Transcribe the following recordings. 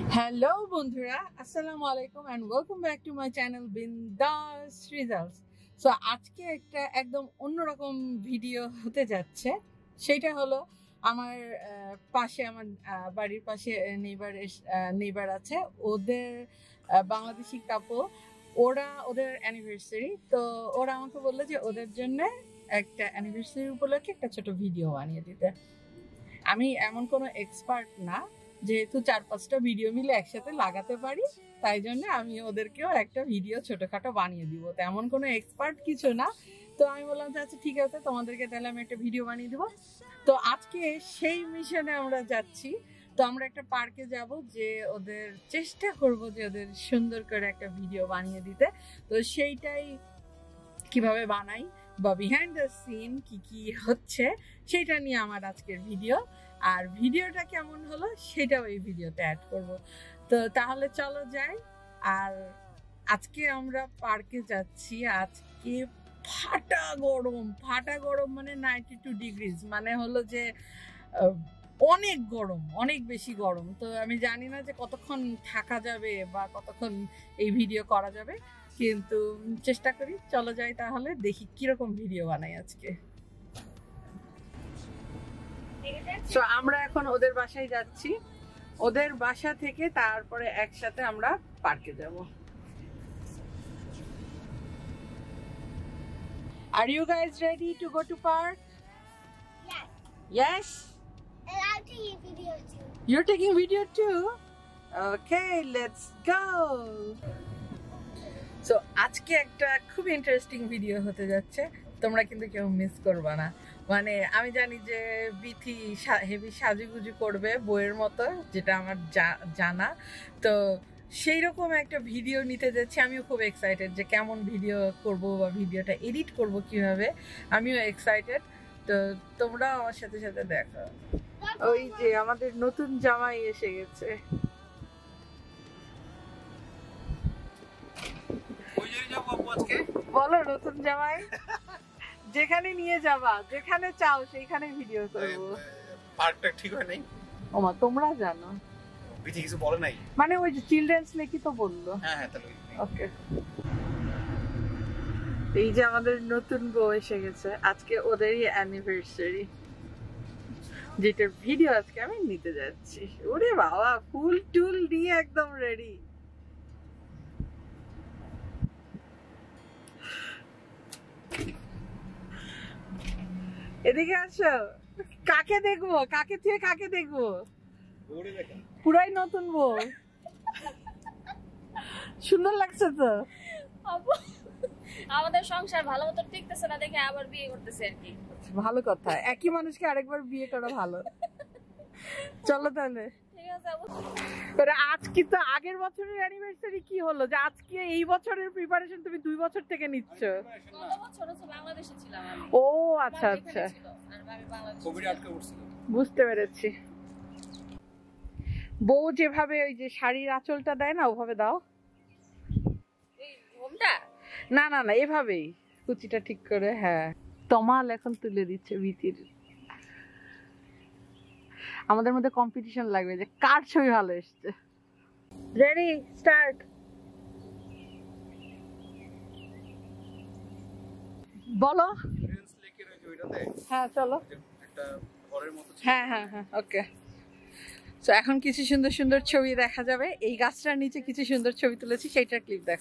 Hello বন্ধুরা, আসসালামু আলাইকুম and welcome back to my channel Bindaas results. So আজকে একটা একদম অন্যরকম ভিডিও হতে যাচ্ছে। সেটা হলো আমার পাশে আমার বাড়ির পাশে নেইবার আছে, ওদের বাংলাদেশি কাপল, ওদের অ্যানিভার্সারি। তো ওরা আমাকে বললো যে ওদের জন্য একটা অ্যানিভার্সারি উপলক্ষে একটা ছোট ভিডিও বানিয়ে দিতে। আমি এমন কোনো এক্সপার্ট না, যেহেতু 4-5টা ভিডিও মিলে একসাথে লাগাতে পারি, তাই জন্য আমি ওদেরকেও একটা ভিডিও ছোটখাটো বানিয়ে দিব। তেমন কোনো এক্সপার্ট কিছু না। তো আমি বললাম যে আচ্ছা ঠিক আছে, তোমাদেরকে তাহলে আমি একটা ভিডিও বানিয়ে দিব। তো আজকে সেই মিশনে আমরা যাচ্ছি। তো আমরা একটা পার্কে যাব, যে ওদের চেষ্টা করব যে ওদের সুন্দর করে একটা ভিডিও বানিয়ে দিতে। তো সেইটাই কিভাবে বানাই বা বিহাইন্ড দ্য সিন কি কি হচ্ছে সেটা নিয়ে আমার আজকের ভিডিও। আর ভিডিওটা কেমন হলো সেটাও এই ভিডিওতে অ্যাড করব। তো তাহলে চলো যাই। আর আজকে আমরা পার্কে যাচ্ছি। আজকে ফাটা গরম মানে 92 ডিগ্রিজ, মানে হলো যে অনেক গরম, অনেক বেশি গরম। তো আমি জানি না যে কতক্ষণ থাকা যাবে বা কতক্ষণ এই ভিডিও করা যাবে, কিন্তু চেষ্টা করি। চলো যাই তাহলে, দেখি কিরকম ভিডিও বানাই আজকে। তো আমরা এখন ওদের বাসায় যাচ্ছি। ওদের বাসা থেকে তারপরে একসাথে আমরা পার্কে যাব। Are you guys ready to go to park? Yes. Yes? And I'm taking video too. You're taking video too? Okay, let's go. So আজকে একটা খুব ইন্টারেস্টিং ভিডিও হতে যাচ্ছে, তোমরা কিন্তু কেউ মিস করবা না। মানে আমি জানি যে বিথি হেভি সাজুগুজু করবে বইয়ের মতো, যেটা আমার জানা। তো সেই রকম একটা ভিডিও নিতে যাচ্ছি। আমিও খুব এক্সাইটেড যে কেমন ভিডিও করব বা ভিডিওটা এডিট করব কিভাবে, আমিও এক্সাইটেড। তো তোমরাও আমার সাথে সাথে দেখো। ওই যে আমাদের নতুন জামাই এসে গেছে। বলো নতুন জামাই, যেখানে নিয়ে যাবা, যেখানে চাও সেইখানে ভিডিও করব। পার্কটা ঠিক হয় নাই? ওমা, তোমরা জানো। বিথি কিছু বলে নাই? মানে ওই যে চিলড্রেন্স লেকি তো বললো। হ্যাঁ তাহলে ওকে। এই যে আমাদের নতুন বউ এসে গেছে। আজকে ওদেরই অ্যানিভার্সারি, যেটার ভিডিও আজকে আমি নিতে যাচ্ছি। ওরে বাবা, ফুল টুল দিয়ে একদম রেডি। এদিকে আসো। কাকে দেখবো, কাকে থেকে কাকে দেখবো? পুরাই নতুন বউ। সুন্দর লাগছে তো। আমাদের সংসার ভালো মতো টিকতেছে না দেখে আবার বিয়ে করতেছে আর কি। ভালো কথা, একই মানুষকে আরেকবার বিয়ে করা ভালো। চলো তাহলে। ঠিক আছে। আজকে তো আগের বছরের অ্যানিভার্সারি কি হলো যে আজকে এই বছরের প্রিপারেশন তুমি 2 বছর থেকে নিচ্ছ? গত বছর তো বাংলাদেশে ছিলাম আমি। ও আচ্ছা আচ্ছা, কোভিড আটকে পড়ছিল। বুঝতে পেরেছি। বউ যেভাবে ওই যে শাড়ির আঁচলটা দেয় না, ওভাবে দাও। এই ঘুমটা না না না, এভাবেই কুচিটা ঠিক করে। হ্যাঁ, তমাল এখন তুলে দিচ্ছে ভিতির। আমাদের মধ্যে কম্পিটিশন লাগবে যে কার ছবি ভালো এসছে। Ready, start. বলো। চিলড্রেন্স লেকের ওই যে ওইটাতে হ্যাঁ চলো। একটা ঘরের মতো ছিল। হ্যাঁ হ্যাঁ হ্যাঁ, ওকে। তো এখন কিছু সুন্দর সুন্দর ছবি দেখা যাবে। এই গাছটার নিচে কিছু সুন্দর ছবি তুলেছি, সেইটার ক্লিপ দেখ।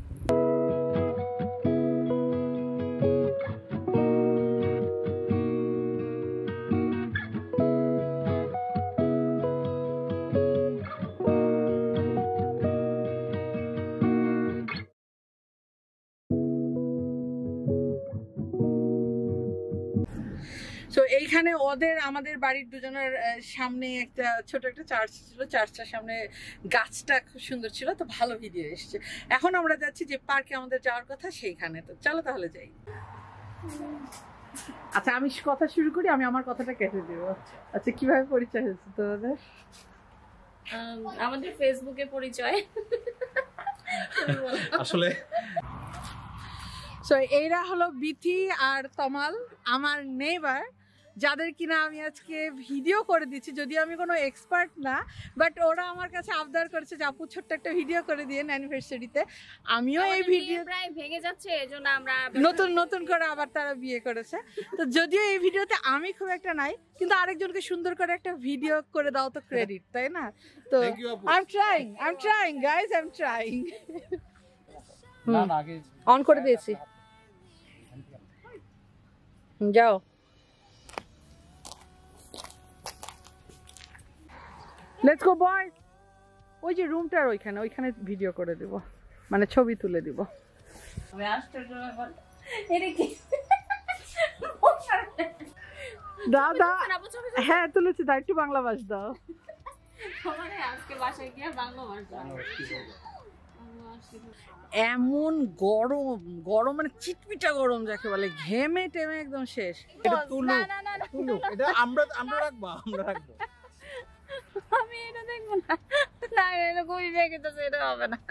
তো এইখানে আমাদের বাড়ির দুজনের সামনে একটা ছোট একটা চার্চ ছিল। চার্চটার সামনে গাছটা খুব সুন্দর ছিল, তো ভালো ভিডিও এসছে। এখন আমরা যাচ্ছি যে পার্কে আমাদের যাওয়ার কথা, সেইখানে। তো চলো তাহলে যাই। আচ্ছা, আমি কথা শুরু করি, আমি আমার কথাটা কেটে দেবো। আচ্ছা, কিভাবে পরিচয় হয়েছে তোমাদের? আমাদের ফেসবুকে পরিচয়। আসলে সো এরা হলো বিথি আর তমাল, আমার নেইবার। যাদের কিনা আমি আজকে ভিডিও করে দিচ্ছি, যদিও আমি কোনো এক্সপার্ট না, বাট ওরা আমার কাছে আবদার করেছে যে আপু ছোট্ট একটা ভিডিও করে দিয়ে অ্যানিভার্সারিতে। আমিও এই ভিডিও প্রায় ভেঙে যাচ্ছে, এজন্য আমরা নতুন নতুন করে আবার তারা বিয়ে করেছে। তো যদিও এই ভিডিওতে আমি খুব একটা নাই, কিন্তু আরেকজনকে সুন্দর করে একটা ভিডিও করে দাও তো ক্রেডিট, তাই না? তো I'm trying guys, I'm trying. On করে দিয়েছি, যাও। লেটস গো বয়স। ওই যে রুমটার ওইখানে ভিডিও করে দিব, মানে ছবি তুলে দিব। দাদা হ্যাঁ তুলেছি, তাই একটু বাংলা ভাষ দাও। আজকে বাসায় গিয়ে বাংলা ভাষা এমন গরম গরম, মানে চিটপিটা গরম যাকে বলে, ঘেমে টেমে একদম শেষ। এটা তুলু তুলু, এটা আমরা রাখবো। আমি এটা দেখবো না, না এটা কই রেখে তো এটা হবে না।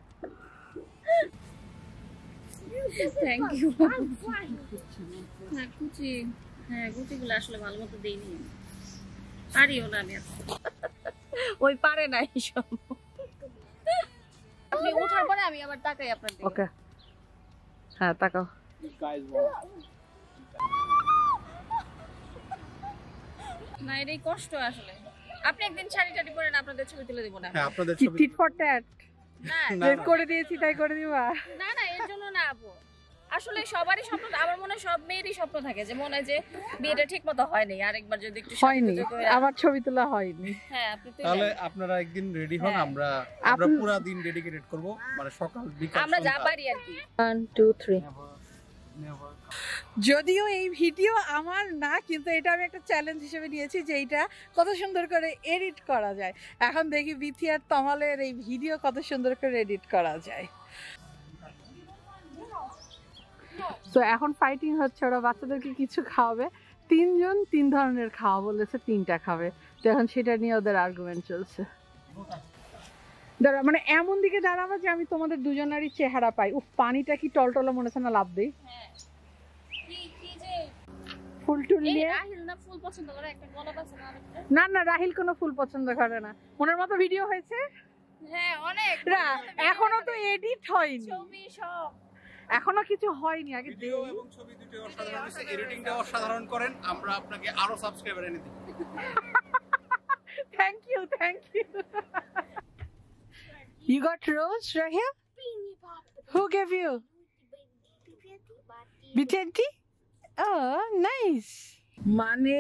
Thank you. হ্যাঁ কুচি, হ্যাঁ কুচিগুলো আসলে ভালো মতো দেইনি, পারিও না আমি। ওই পারে না এইসব। আপনি ওঠার পরে আমি আবার তাকাই আপনার দিকে। ওকে হ্যাঁ তাকাও। না এটাই কষ্ট আসলে। আপনি একদিন শাড়ি টাড়ি পরেন, আপনাদের ছবি তুলে দিব না। হ্যাঁ আপনাদের ছবি টিট ফর ট্যাট না করে দিয়েছি তাই করে দিবা। না না এর জন্য না আপু, আসলে সবারই স্বপ্ন, আমার মনে হয় সব মেয়েরই স্বপ্ন থাকে যে মনে হয় যে বিয়েটা ঠিক মতো হয়নি, আরেকবার যদি একটু হয়নি, আমার ছবি তোলা হয়নি। হ্যাঁ আপনি তাহলে আপনারা একদিন রেডি হন, আমরা পুরো দিন ডেডিকেটেড করব, মানে সকাল বিকাল আমরা যা পারি আর কি। 1 2 3। যদিও এই ভিডিও আমার না, কিন্তু এটা আমি একটা চ্যালেঞ্জ হিসেবে নিয়েছি যে এইটা কত সুন্দর করে এডিট করা যায়। এখন দেখি বিথি আর তমালের এই ভিডিও কত সুন্দর করে এডিট করা যায়। তো এখন ফাইটিং হচ্ছে, ওরা বাচ্চাদেরকে কিছু খাওয়াবে, 3 জন 3 ধরনের খাওয়া বলেছে, 3টা খাবে। তো এখন সেটা নিয়ে ওদের আর্গুমেন্ট চলছে। দাঁড়া, মানে এমন দিকে দাঁড়াবো যে আমি তোমাদের দুজনেরই চেহারা পাই। উফ, পানিটা কি টলটলা মনে হচ্ছে না, লাভ দেই। ফুল টুল নিয়ে রাহিল না ফুল পছন্দ করে, একটা গোলাপ আছে না আরেকটা। না না, রাহিল কোনো ফুল পছন্দ করে না। মনের মতো ভিডিও হয়েছে। হ্যাঁ অনেক, এখনো তো এডিট হয়নি, ছবি সব এখনো কিছু হয়নি। আগে ভিডিও এবং ছবি দুটোই অসাধারণ হয়েছে, এডিটিংটা অসাধারণ করেন, আমরা আপনাকে আরো সাবস্ক্রাইবার এনে দিই। Thank you thank you. You got rose right here? Who gave you? Bitenti? Oh, nice. মানে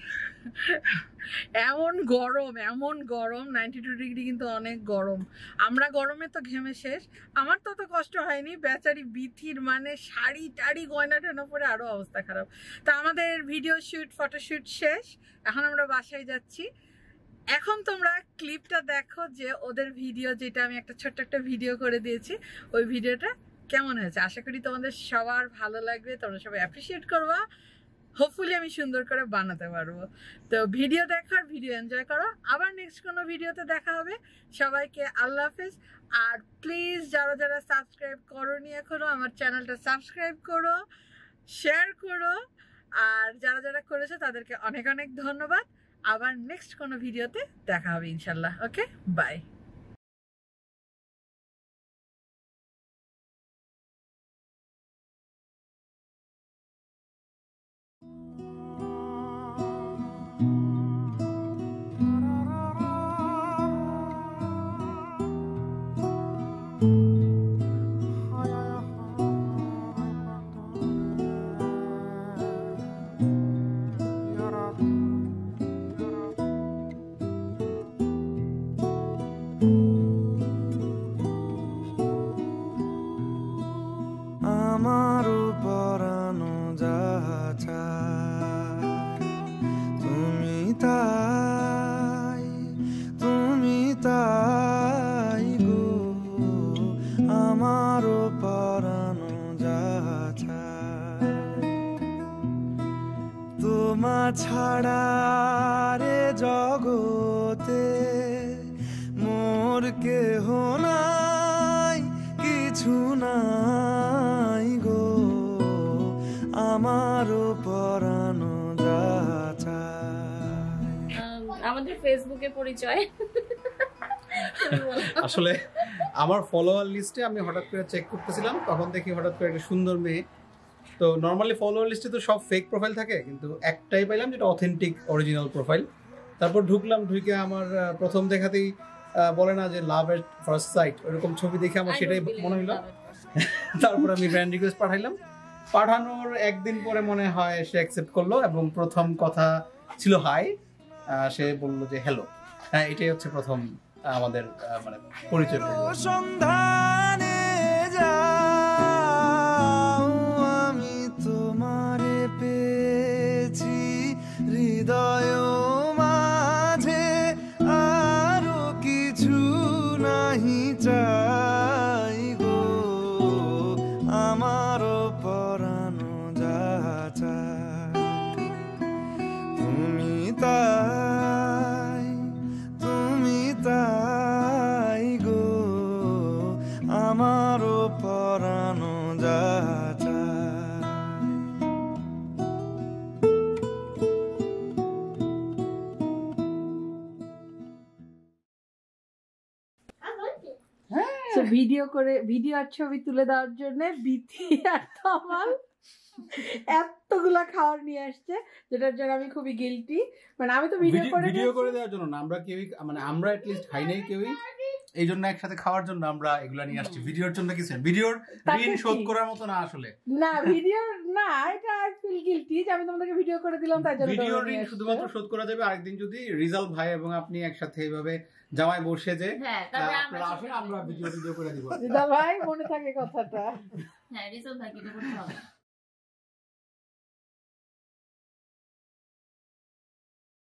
এমন গরম 92 ডিগ্রি, কিন্তু অনেক গরম। আমরা গরমে তো ঘেমে শেষ। আমার তো অত কষ্ট হয়নি, বেচারি বিথির মানে শাড়ি টাড়ি গয়না টয়না পরে আরো অবস্থা খারাপ। তা আমাদের ভিডিও শুট ফটোশুট শেষ, এখন আমরা বাসায় যাচ্ছি। এখন তোমরা ক্লিপটা দেখো যে ওদের ভিডিও, যেটা আমি একটা ছোট্ট একটা ভিডিও করে দিয়েছি, ওই ভিডিওটা কেমন হয়েছে। আশা করি তোমাদের সবার ভালো লাগবে, তোমরা সবাই অ্যাপ্রিসিয়েট করবা। হোপফুলি আমি সুন্দর করে বানাতে পারবো। তো ভিডিও দেখার, ভিডিও এনজয় করো। আবার নেক্সট কোনো ভিডিওতে দেখা হবে। সবাইকে আল্লাহ হাফেজ। আর প্লিজ যারা যারা সাবস্ক্রাইব করোনি এখনো, আমার চ্যানেলটা সাবস্ক্রাইব করো, শেয়ার করো। আর যারা যারা করেছে তাদেরকে অনেক অনেক ধন্যবাদ। আবার নেক্সট কোনো ভিডিওতে দেখা হবে ইনশাল্লাহ। Okay, bye. আমারও পরানো যাহা চায়, তুমি তাই গো। আমারও পরানো যাহা চায়, তোমা ছাড়া রে জগতে মোর কেহ নাই, কিছু নাই গো। আমারও পরানো যায়। ফেসবুকে পরিচয়। আসলে আমার ফলোয়ার লিস্টে আমি হঠাৎ করে চেক করতেছিলাম, তখন দেখি হঠাৎ করে একটা সুন্দর মেয়ে। তো নর্মালি ফলোয়ার লিস্টে তো সব ফেক প্রোফাইল থাকে, কিন্তু একটাই পাইলাম যেটা অথেন্টিক অরিজিনাল প্রোফাইল। তারপর ঢুকলাম, ঢুকে আমার প্রথম দেখাতেই বলে না যে লাভ এট ফার্স্ট সাইট, ওরকম ছবি দেখে আমার সেটাই মনে হলো। তারপর আমি ফ্রেন্ড রিকোয়েস্ট পাঠাইলাম, পাঠানোর একদিন পরে মনে হয় সে অ্যাকসেপ্ট করলো, এবং প্রথম কথা ছিল হাই, সে বললো যে হ্যালো। হ্যাঁ, এটাই হচ্ছে প্রথম আমাদের মানে পরিচয়। সন্ধানে যাও আমি তোমারে পেয়েছি হৃদয় মাঝে, আরো কিছু নাহি চাই গো আমারও পরানো যা চায়। তুমি তাই গো আমারও পরানো যা চায়। তো ভিডিও আর ছবি তুলে দেওয়ার জন্য বিথি আর তমাল এতগুলা খাবার নিয়ে আসছে, যেটার জন্য আমি খুবই গিল্টি। মানে আমি তো ভিডিও করে দেওয়ার জন্য না, আমরা কেউই মানে আমরা এট লিস্ট খাই নাই কেউই, এই জন্য একসাথে খাওয়ার জন্য আমরা এগুলা নিয়ে আসছি। ভিডিওর জন্য কিছু ভিডিওর ঋণ শোধ করার মতো না আসলে, না ভিডিও না, এটা আই ফিল গিল্টি যে আমি তোমাদেরকে ভিডিও করে দিলাম, তাই জন্য ভিডিওর ঋণ শুধুমাত্র শোধ করা যাবে আরেকদিন যদি রিজাল ভাই এবং আপনি একসাথে এইভাবে জামাই বসে যে আপনারা আসেন, আমরা ভিডিও করে দিব। রিজাল ভাই মনে থাকে কথাটা। হ্যাঁ, রিজাল ভাই এটা করতে হবে।